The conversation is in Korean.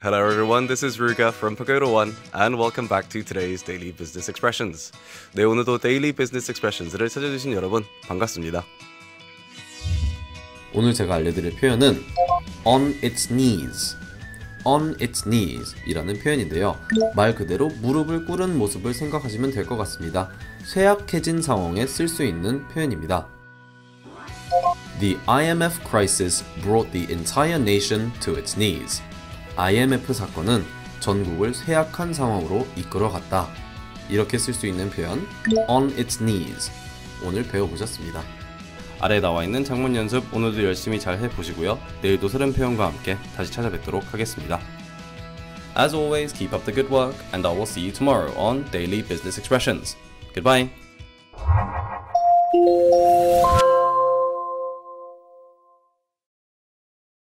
Hello everyone, this is Ruga from Pagoda One and welcome back to today's Daily Business Expressions. 네, 오늘도 Daily Business Expressions를 찾아주신 여러분 반갑습니다. 오늘 제가 알려드릴 표현은 on its knees, on its knees 이라는 표현인데요. 말 그대로 무릎을 꿇은 모습을 생각하시면 될 것 같습니다. 쇠약해진 상황에 쓸 수 있는 표현입니다. The IMF crisis brought the entire nation to its knees. IMF 사건은 전국을 쇠약한 상황으로 이끌어갔다. 이렇게 쓸 수 있는 표현 on its knees 오늘 배워보셨습니다. 아래에 나와 있는 장문 연습 오늘도 열심히 잘 해보시고요. 내일도 새로운 표현과 함께 다시 찾아뵙도록 하겠습니다. As always, keep up the good work and I will see you tomorrow on Daily Business Expressions. Goodbye!